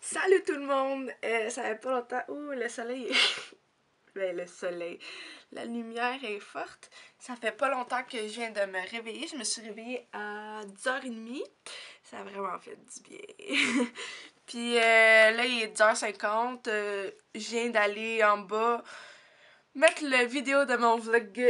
Salut tout le monde! Ça fait pas longtemps. Ouh, le soleil. Ben, le soleil. La lumière est forte. Ça fait pas longtemps que je viens de me réveiller. Je me suis réveillée à 10h30. Ça a vraiment fait du bien. Puis là, il est 10h50. Je viens d'aller en bas mettre la vidéo de mon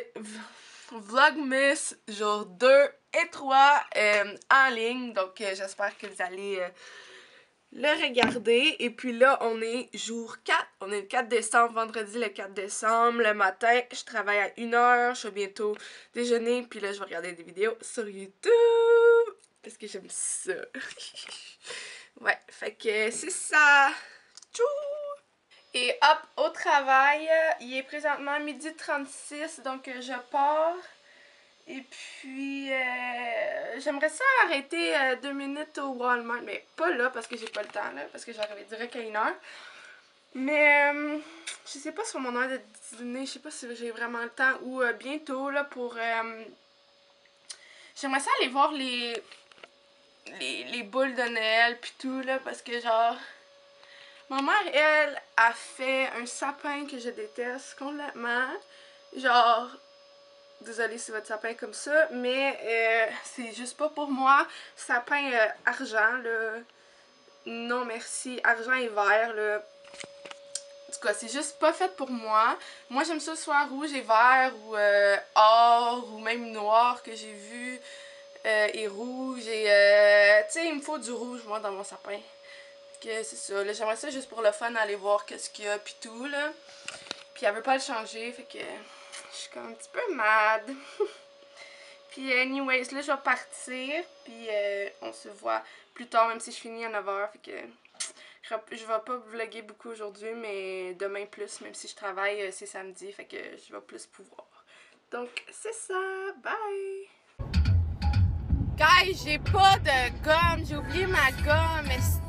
Vlogmas jour 2 et 3 en ligne. Donc, j'espère que vous allez le regarder. Et puis là, on est jour 4. On est le 4 décembre, vendredi le 4 décembre. Le matin, je travaille à 1h. Je vais bientôt déjeuner. Puis là, je vais regarder des vidéos sur YouTube. Parce que j'aime ça. Ouais, fait que c'est ça. Tchou! Et hop, au travail, il est présentement 12h36. Donc, je pars. Et puis, j'aimerais ça arrêter 2 minutes au Walmart, mais pas là parce que j'ai pas le temps, là, parce que j'arrivais direct à 1h. Mais, je sais pas sur mon heure de dîner, je sais pas si j'ai vraiment le temps ou bientôt, là, pour... J'aimerais ça aller voir les boules de Noël pis tout, là, parce que, genre... Ma mère, elle, a fait un sapin que je déteste complètement. Genre... Désolée si votre sapin est comme ça, mais c'est juste pas pour moi. Sapin argent, là. Non merci. Argent et vert, là. En tout cas, c'est juste pas fait pour moi. Moi, j'aime ça soit rouge et vert, ou or, ou même noir que j'ai vu. Et rouge, et tu sais, il me faut du rouge, moi, dans mon sapin. Que c'est ça, là, j'aimerais ça juste pour le fun, aller voir qu'est-ce qu'il y a, pis tout, là. Puis elle veut pas le changer, fait que je suis comme un petit peu mad. Puis anyways, là je vais partir, puis on se voit plus tard, même si je finis à 9h, fait que je vais pas vlogger beaucoup aujourd'hui, mais demain plus, même si je travaille, c'est samedi, fait que je vais plus pouvoir. Donc c'est ça, bye! Guys, j'ai pas de gomme, j'ai oublié ma gomme,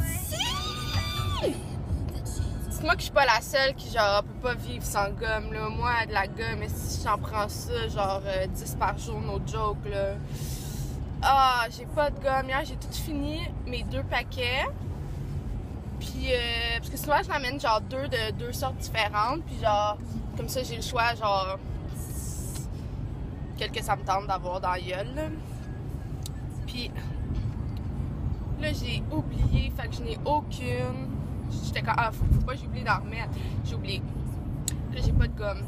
dites-moi que je suis pas la seule qui genre peut pas vivre sans gomme là. Moi de la gomme, si j'en prends ça genre 10 par jour, no joke là. Ah, j'ai pas de gomme. Hier j'ai tout fini mes 2 paquets. Puis parce que souvent je m'amène genre 2 de 2 sortes différentes. Puis genre comme ça j'ai le choix genre quel que ça me tente d'avoir dans la gueule là. Puis là j'ai oublié, fait que je n'ai aucune. J'étais comme, ah, faut pas, j'ai oublié d'en remettre. J'ai oublié. Là, j'ai pas de gomme.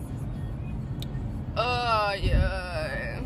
Aïe, aïe.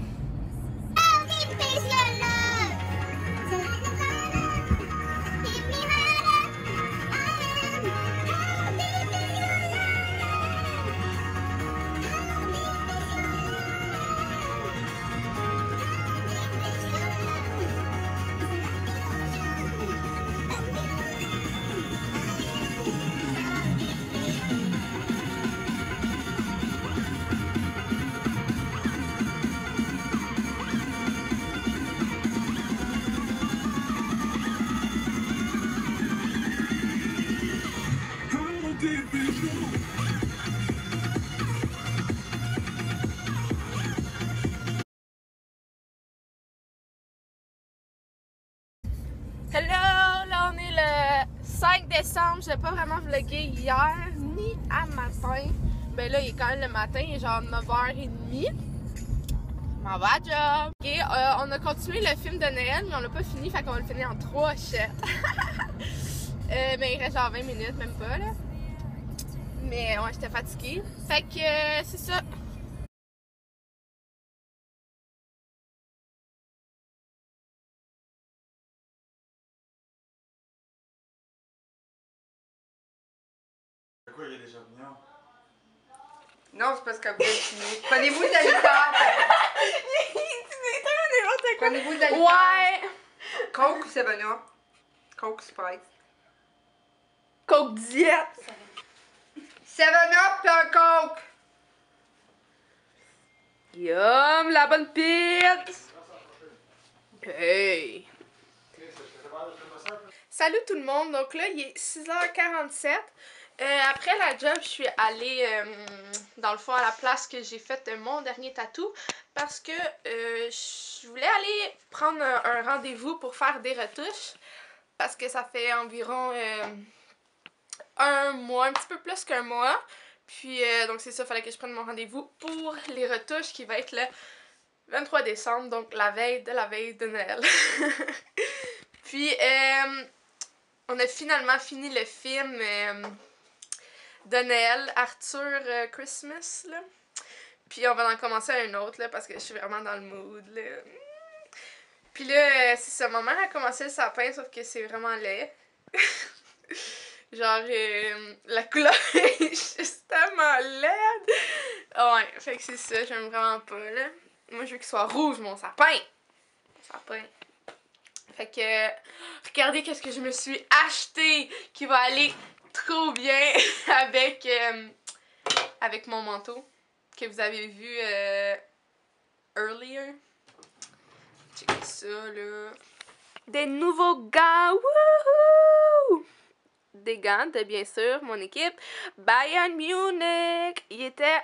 Hello! Là, on est le 5 décembre. Je n'ai pas vraiment vlogué hier, ni à matin. Ben là, il est quand même le matin, il est genre 9h30. Je m'en vais à job. Et on a continué le film de Noël, mais on l'a pas fini, fait qu'on va le finir en 3 chètes. Mais il reste genre 20 minutes, même pas, là. Mais ouais, j'étais fatiguée. Fait que c'est ça. Pourquoi il y a des champignons? Non, c'est parce que vous êtes fini. Prenez-vous de la liqueur. Prenez-vous de la liqueur. Ouais! Coke ou 7-Up? Coke ou Sprite? Coke diète! 7-Up pis un Coke! Yum! La bonne pizza! Hey! Salut tout le monde! Donc là, il est 6h47. Après la job, je suis allée dans le fond à la place que j'ai fait mon dernier tatou parce que je voulais aller prendre un rendez-vous pour faire des retouches parce que ça fait environ un mois, un petit peu plus qu'un mois. Puis donc c'est ça, fallait que je prenne mon rendez-vous pour les retouches qui va être le 23 décembre, donc la veille de Noël. Puis on a finalement fini le film de Noël, Arthur Christmas, là. Puis on va en commencer un autre, là, parce que je suis vraiment dans le mood, là. Puis là, c'est ça, ma mère a commencé le sapin, sauf que c'est vraiment laid. Genre, la couleur est juste tellement laide. Ouais, fait que c'est ça, j'aime vraiment pas, là. Moi, je veux qu'il soit rouge, mon sapin. Mon sapin. Fait que, regardez qu'est-ce que je me suis acheté qui va aller trop bien avec, avec mon manteau que vous avez vu earlier. Checkez ça, là. Des nouveaux gants, wouhou! Des gants de, bien sûr, mon équipe Bayern Munich. Il était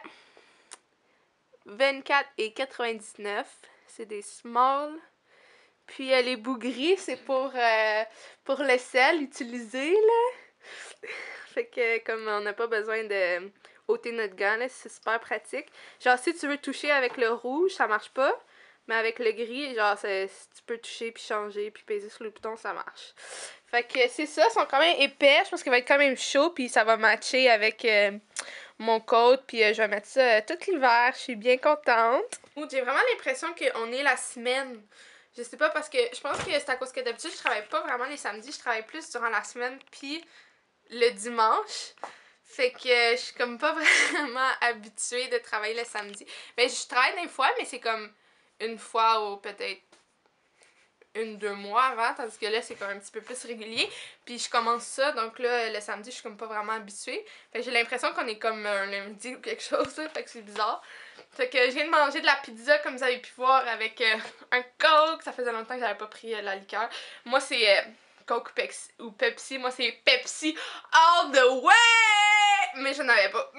24,99. C'est des small. Puis les bougris, c'est pour le sel utilisé, là. Fait que comme on n'a pas besoin de ôter notre gant, là, c'est super pratique. Genre, si tu veux toucher avec le rouge, ça marche pas. Mais avec le gris, genre, tu peux toucher, puis changer, puis peser sur le bouton, ça marche. Fait que c'est ça, ils sont quand même épais. Je pense qu'il va être quand même chaud, puis ça va matcher avec mon coat. Puis je vais mettre ça tout l'hiver. Je suis bien contente. J'ai vraiment l'impression qu'on est la semaine. Je sais pas, parce que je pense que c'est à cause que d'habitude, je travaille pas vraiment les samedis. Je travaille plus durant la semaine, puis le dimanche. Fait que je suis comme pas vraiment habituée de travailler le samedi. Ben, je travaille des fois, mais c'est comme une fois ou peut-être 1-2 mois avant, tandis que là c'est comme un petit peu plus régulier. Puis je commence ça, donc là le samedi je suis comme pas vraiment habituée. Fait que j'ai l'impression qu'on est comme un lundi ou quelque chose, là, fait que c'est bizarre. Fait que je viens de manger de la pizza comme vous avez pu voir avec un Coke. Ça faisait longtemps que j'avais pas pris la liqueur. Moi c'est Coke ou Pepsi. Moi c'est Pepsi all the way! Mais je n'avais pas.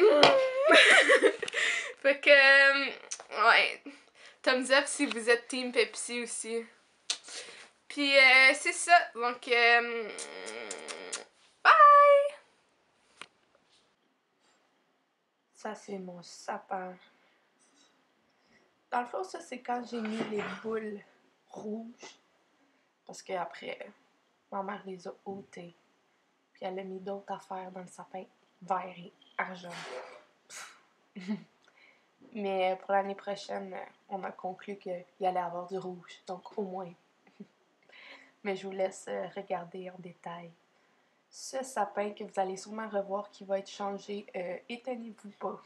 Fait que ouais. Thumbs up si vous êtes team Pepsi aussi. Puis c'est ça. Donc bye! Ça c'est mon sapin. Dans le fond, ça c'est quand j'ai mis les boules rouges. Parce que après, ma mère les a ôtées. Puis elle a mis d'autres affaires dans le sapin, vert et argent. Mais pour l'année prochaine, on a conclu qu'il allait avoir du rouge. Donc au moins. Mais je vous laisse regarder en détail ce sapin que vous allez sûrement revoir qui va être changé. Étonnez-vous pas.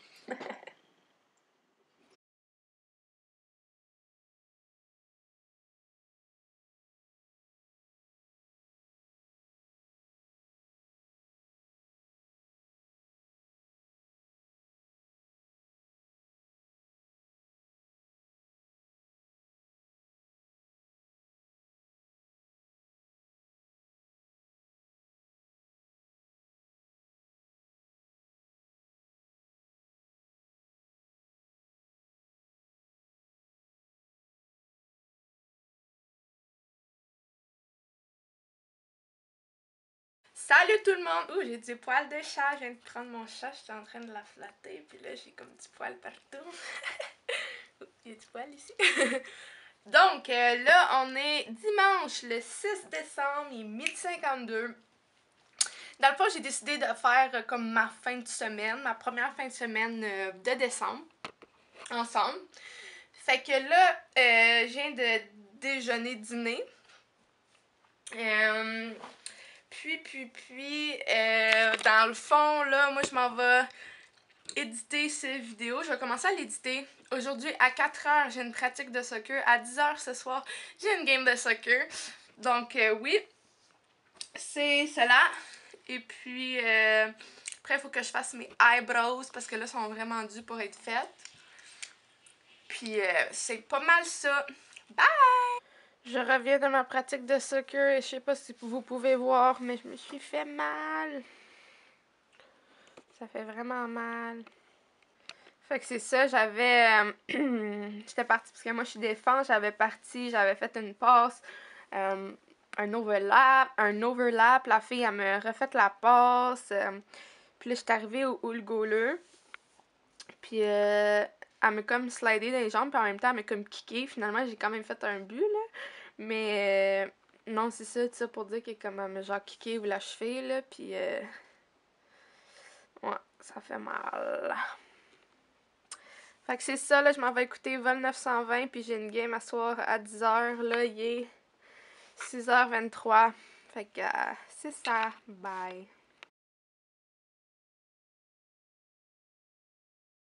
Salut tout le monde! Ouh, j'ai du poil de chat. Je viens de prendre mon chat, j'étais en train de la flatter. Puis là, j'ai comme du poil partout. Il y a du poil ici. Donc, là, on est dimanche, le 6 décembre, il est 12h52. Dans le fond, j'ai décidé de faire comme ma fin de semaine, ma première fin de semaine de décembre, ensemble. Fait que là, je viens de déjeuner, dîner. Puis, dans le fond, là, moi, je m'en vais éditer ces vidéos. Je vais commencer à l'éditer. Aujourd'hui, à 4h, j'ai une pratique de soccer. À 10h ce soir, j'ai une game de soccer. Donc, oui, c'est cela. Et puis, après, il faut que je fasse mes eyebrows parce que là, sont vraiment dus pour être faites. Puis, c'est pas mal ça. Bye! Je reviens de ma pratique de soccer et je sais pas si vous pouvez voir, mais je me suis fait mal. Ça fait vraiment mal. Fait que c'est ça, j'avais... j'étais partie, parce que moi je suis défense, j'avais fait une passe un overlap. La fille, elle m'a refait la passe. Puis là, j'étais arrivée au goaler. Puis elle m'a comme slidé dans les jambes, puis en même temps, elle m'a comme kické. Finalement, j'ai quand même fait un but, là. Mais non, c'est ça, tu sais, pour dire qu'elle m'a genre kické ou la cheville, là. Puis ouais, ça fait mal. Fait que c'est ça, là, je m'en vais écouter Vol 920, puis j'ai une game à soir à 10h, là, il est 6h23. Fait que c'est ça, bye.